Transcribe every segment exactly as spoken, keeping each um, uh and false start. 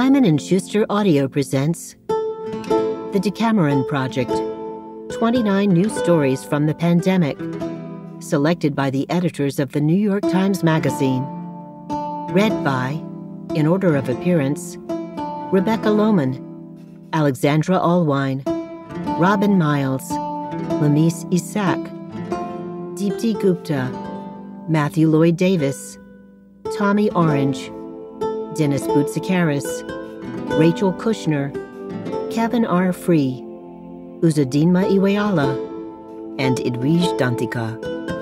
Simon and Schuster Audio presents The Decameron Project, twenty-nine new stories from the pandemic, selected by the editors of the New York Times Magazine. Read by, in order of appearance, Rebecca Lowman, Alexandra Allwine, Robin Miles, Lameece Issaq, Deepti Gupta, Matthew Lloyd Davis, Tommy Orange, Dennis Boutsikaris, Rachel Kushner, Kevin R. Free, Uzodinma Iweala, and Edwidge Danticat.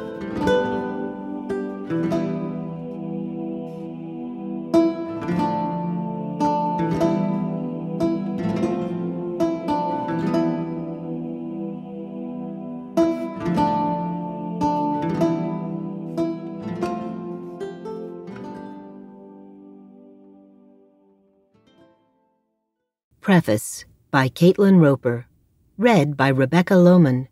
Preface by Caitlin Roper. Read by Rebecca Lowman.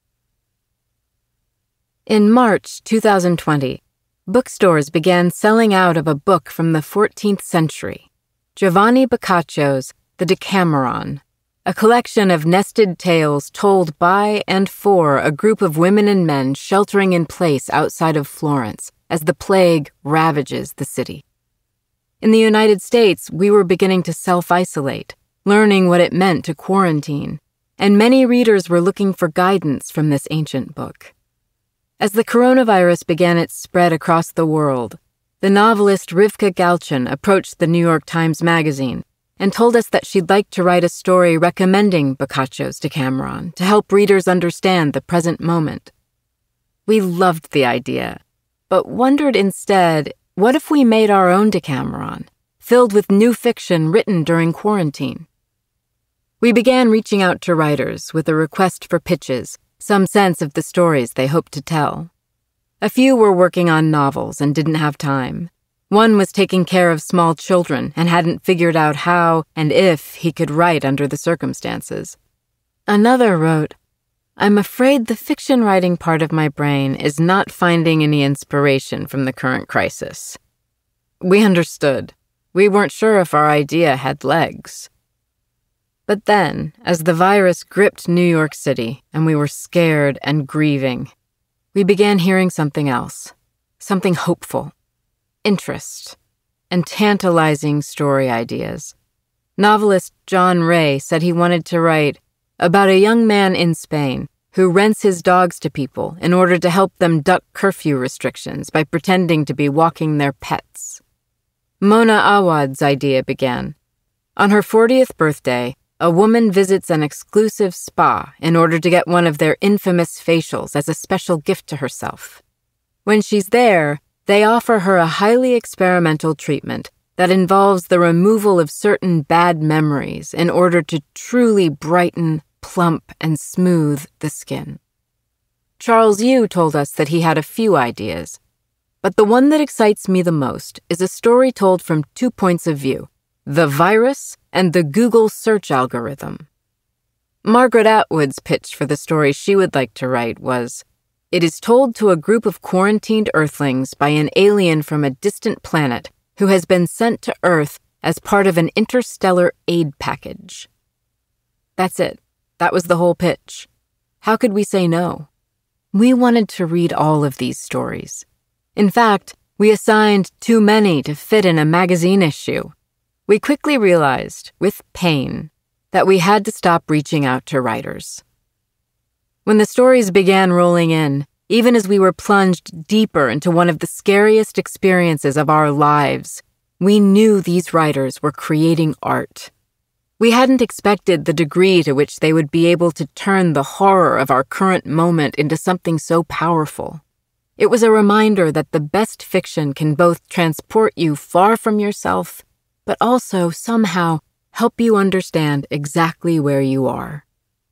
In March two thousand twenty, bookstores began selling out of a book from the fourteenth century, Giovanni Boccaccio's The Decameron, a collection of nested tales told by and for a group of women and men sheltering in place outside of Florence as the plague ravages the city. In the United States, we were beginning to self-isolate, learning what it meant to quarantine, and many readers were looking for guidance from this ancient book. As the coronavirus began its spread across the world, the novelist Rivka Galchen approached the New York Times Magazine and told us that she'd like to write a story recommending Boccaccio's Decameron to help readers understand the present moment. We loved the idea, but wondered instead, what if we made our own Decameron, filled with new fiction written during quarantine? We began reaching out to writers with a request for pitches, some sense of the stories they hoped to tell. A few were working on novels and didn't have time. One was taking care of small children and hadn't figured out how and if he could write under the circumstances. Another wrote, "I'm afraid the fiction writing part of my brain is not finding any inspiration from the current crisis." We understood. We weren't sure if our idea had legs. But then, as the virus gripped New York City and we were scared and grieving, we began hearing something else, something hopeful, interest, and tantalizing story ideas. Novelist John Ray said he wanted to write about a young man in Spain who rents his dogs to people in order to help them duck curfew restrictions by pretending to be walking their pets. Mona Awad's idea began. On her fortieth birthday, a woman visits an exclusive spa in order to get one of their infamous facials as a special gift to herself. When she's there, they offer her a highly experimental treatment that involves the removal of certain bad memories in order to truly brighten, plump, and smooth the skin. Charles Yu told us that he had a few ideas, but the one that excites me the most is a story told from two points of view: the virus and the Google search algorithm. Margaret Atwood's pitch for the story she would like to write was, it is told to a group of quarantined Earthlings by an alien from a distant planet who has been sent to Earth as part of an interstellar aid package. That's it. That was the whole pitch. How could we say no? We wanted to read all of these stories. In fact, we assigned too many to fit in a magazine issue. We quickly realized, with pain, that we had to stop reaching out to writers. When the stories began rolling in, even as we were plunged deeper into one of the scariest experiences of our lives, we knew these writers were creating art. We hadn't expected the degree to which they would be able to turn the horror of our current moment into something so powerful. It was a reminder that the best fiction can both transport you far from yourself, but also somehow help you understand exactly where you are.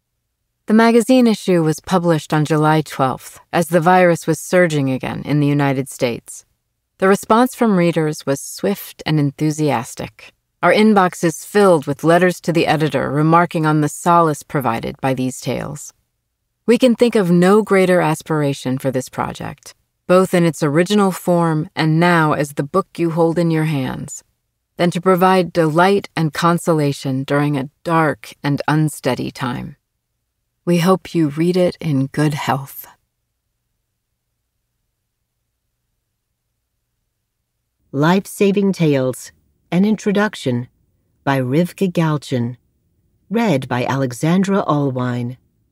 The magazine issue was published on July twelfth, as the virus was surging again in the United States. The response from readers was swift and enthusiastic. Our inboxes filled with letters to the editor remarking on the solace provided by these tales. We can think of no greater aspiration for this project, both in its original form and now as the book you hold in your hands. than to provide delight and consolation during a dark and unsteady time. We hope you read it in good health. Life-Saving Tales, An Introduction by Rivka Galchen. Read by Alexandra Allwine.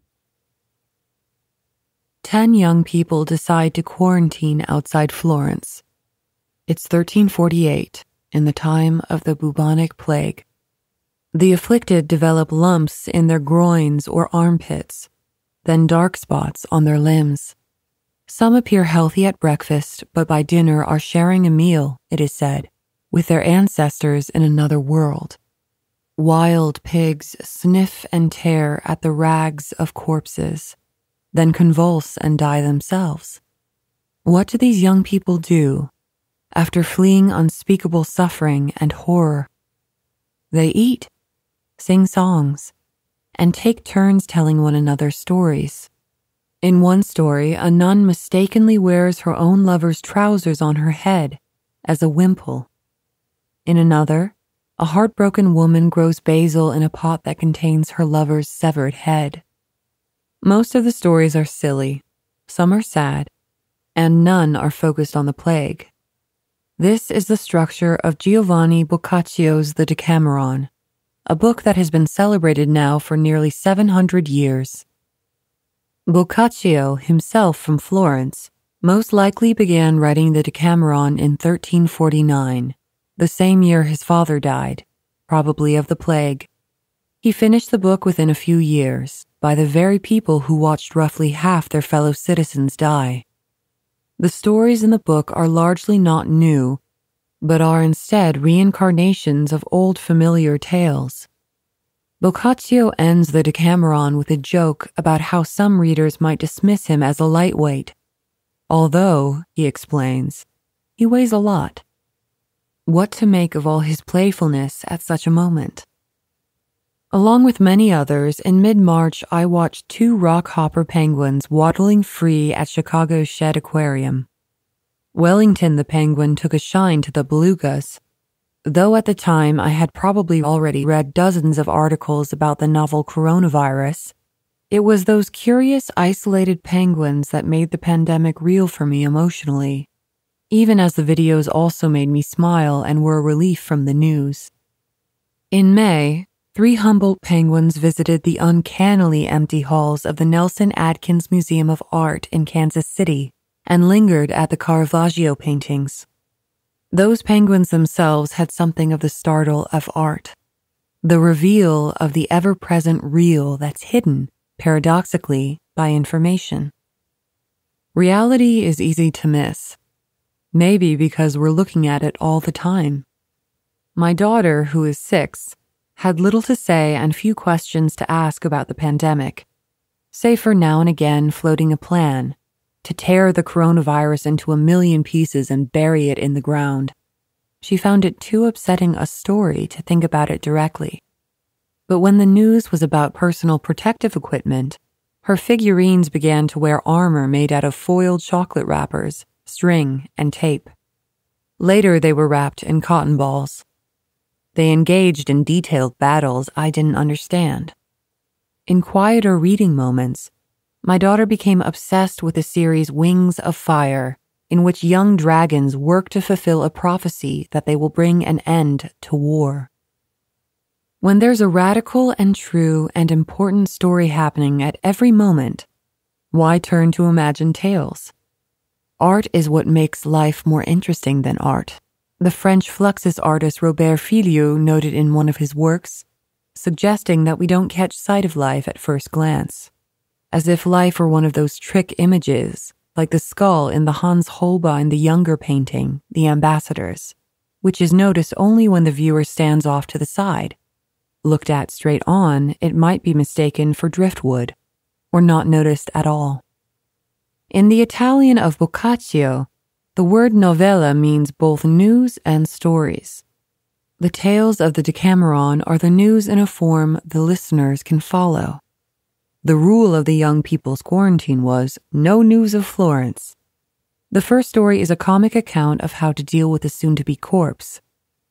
Ten young people decide to quarantine outside Florence. It's thirteen forty-eight, in the time of the bubonic plague. The afflicted develop lumps in their groins or armpits, then dark spots on their limbs. Some appear healthy at breakfast, but by dinner are sharing a meal, it is said, with their ancestors in another world. Wild pigs sniff and tear at the rags of corpses, then convulse and die themselves. What do these young people do after fleeing unspeakable suffering and horror? They eat, sing songs, and take turns telling one another stories. In one story, a nun mistakenly wears her own lover's trousers on her head as a wimple. In another, a heartbroken woman grows basil in a pot that contains her lover's severed head. Most of the stories are silly, some are sad, and none are focused on the plague. This is the structure of Giovanni Boccaccio's The Decameron, a book that has been celebrated now for nearly seven hundred years. Boccaccio, himself from Florence, most likely began writing the Decameron in thirteen forty-nine, the same year his father died, probably of the plague. He finished the book within a few years, by the very people who watched roughly half their fellow citizens die. The stories in the book are largely not new, but are instead reincarnations of old familiar tales. Boccaccio ends the Decameron with a joke about how some readers might dismiss him as a lightweight, although, he explains, he weighs a lot. What to make of all his playfulness at such a moment? Along with many others, in mid-March I watched two rockhopper penguins waddling free at Chicago's Shedd Aquarium. Wellington the penguin took a shine to the belugas, though at the time I had probably already read dozens of articles about the novel coronavirus. It was those curious, isolated penguins that made the pandemic real for me emotionally, even as the videos also made me smile and were a relief from the news. In May, three Humboldt penguins visited the uncannily empty halls of the Nelson Adkins Museum of Art in Kansas City and lingered at the Caravaggio paintings. Those penguins themselves had something of the startle of art, the reveal of the ever-present real that's hidden, paradoxically, by information. Reality is easy to miss, maybe because we're looking at it all the time. My daughter, who is six, had little to say and few questions to ask about the pandemic, save for now and again floating a plan to tear the coronavirus into a million pieces and bury it in the ground. She found it too upsetting a story to think about it directly. But when the news was about personal protective equipment, her figurines began to wear armor made out of foiled chocolate wrappers, string, and tape. Later they were wrapped in cotton balls. They engaged in detailed battles I didn't understand. In quieter reading moments, my daughter became obsessed with the series Wings of Fire, in which young dragons work to fulfill a prophecy that they will bring an end to war. When there's a radical and true and important story happening at every moment, why turn to imagined tales? Art is what makes life more interesting than art. The French Fluxus artist Robert Filliou noted in one of his works, suggesting that we don't catch sight of life at first glance, as if life were one of those trick images, like the skull in the Hans Holbein the Younger painting, The Ambassadors, which is noticed only when the viewer stands off to the side. Looked at straight on, it might be mistaken for driftwood, or not noticed at all. In the Italian of Boccaccio, the word novella means both news and stories. The tales of the Decameron are the news in a form the listeners can follow. The rule of the young people's quarantine was no news of Florence. The first story is a comic account of how to deal with a soon-to-be corpse.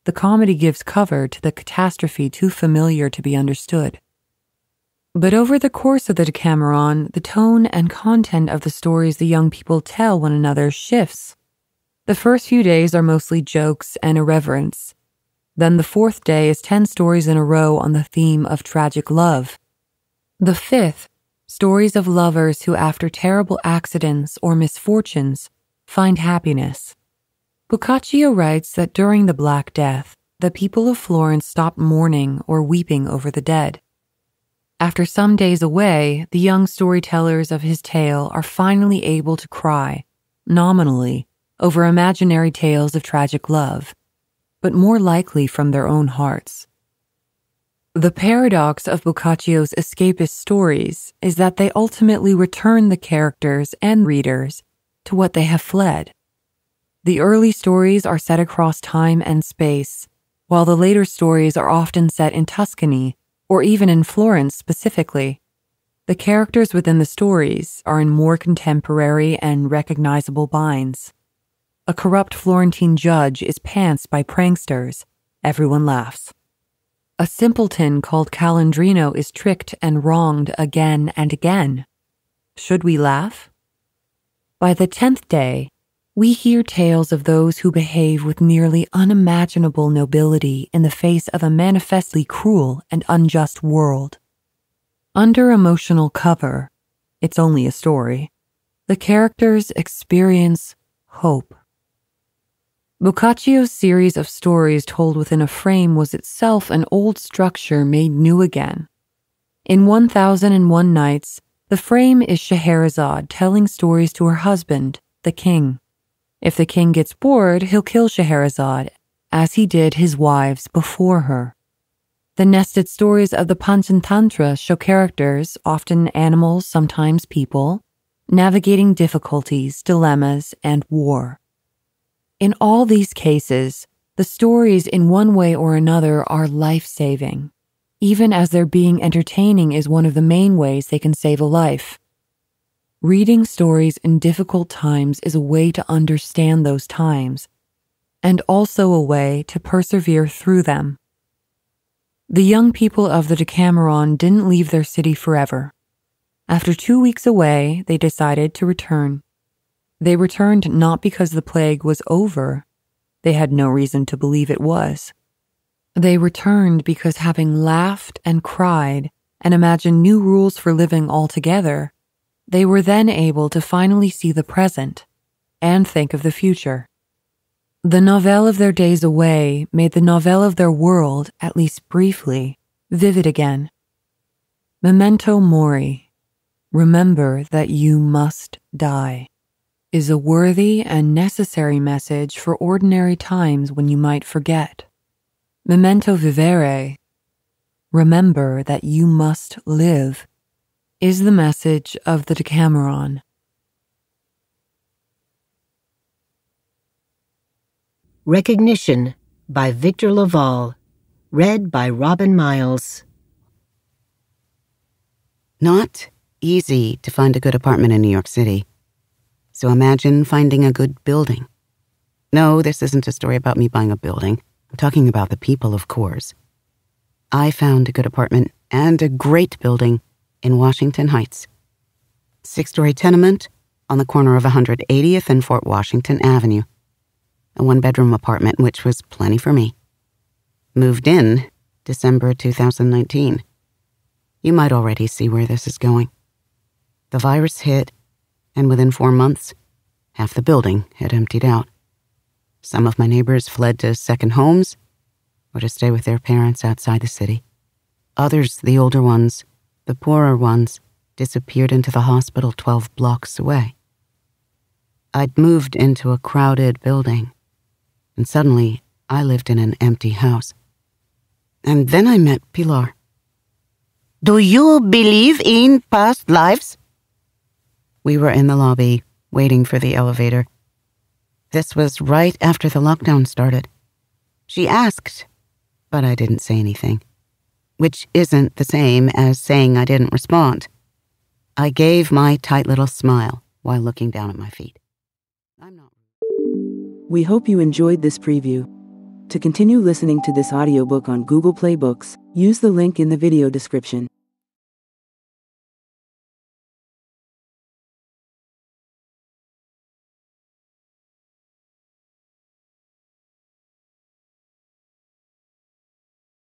the comedy gives cover to the catastrophe too familiar to be understood. But over the course of the Decameron, the tone and content of the stories the young people tell one another shifts. The first few days are mostly jokes and irreverence. Then the fourth day is ten stories in a row on the theme of tragic love. The fifth, stories of lovers who, after terrible accidents or misfortunes, find happiness. Boccaccio writes that during the Black Death, the people of Florence stopped mourning or weeping over the dead. After some days away, the young storytellers of his tale are finally able to cry, nominally, over imaginary tales of tragic love, but more likely from their own hearts. The paradox of Boccaccio's escapist stories is that they ultimately return the characters and readers to what they have fled. The early stories are set across time and space, while the later stories are often set in Tuscany or even in Florence specifically. The characters within the stories are in more contemporary and recognizable binds. A corrupt Florentine judge is pantsed by pranksters. Everyone laughs. A simpleton called Calandrino is tricked and wronged again and again. Should we laugh? By the tenth day, we hear tales of those who behave with nearly unimaginable nobility in the face of a manifestly cruel and unjust world. Under emotional cover, it's only a story, the characters experience hope. Boccaccio's series of stories told within a frame was itself an old structure made new again. In one thousand and one Nights, the frame is Scheherazade telling stories to her husband, the king. If the king gets bored, he'll kill Scheherazade, as he did his wives before her. The nested stories of the Panchatantra show characters, often animals, sometimes people, navigating difficulties, dilemmas, and war. In all these cases, the stories in one way or another are life-saving, even as their being entertaining is one of the main ways they can save a life. Reading stories in difficult times is a way to understand those times, and also a way to persevere through them. The young people of the Decameron didn't leave their city forever. After two weeks away, they decided to return. They returned not because the plague was over. They had no reason to believe it was. They returned because, having laughed and cried and imagined new rules for living altogether, they were then able to finally see the present and think of the future. The novelle of their days away made the novelle of their world, at least briefly, vivid again. Memento mori, remember that you must die, is a worthy and necessary message for ordinary times when you might forget. Memento vivere, remember that you must live, is the message of the Decameron. Recognition by Victor LaValle. Read by Robin Miles. Not easy to find a good apartment in New York City. So imagine finding a good building. No, this isn't a story about me buying a building. I'm talking about the people, of course. I found a good apartment and a great building in Washington Heights. Six-story tenement on the corner of one hundred eightieth and Fort Washington Avenue. A one-bedroom apartment, which was plenty for me. Moved in December two thousand nineteen. You might already see where this is going. The virus hit, and within four months, half the building had emptied out. Some of my neighbors fled to second homes or to stay with their parents outside the city. Others, the older ones, the poorer ones, disappeared into the hospital twelve blocks away. I'd moved into a crowded building, and suddenly I lived in an empty house. And then I met Pilar. "Do you believe in past lives?" We were in the lobby, waiting for the elevator. This was right after the lockdown started. She asked, but I didn't say anything, which isn't the same as saying I didn't respond. I gave my tight little smile while looking down at my feet. I'm not. We hope you enjoyed this preview. To continue listening to this audiobook on Google Play Books, use the link in the video description.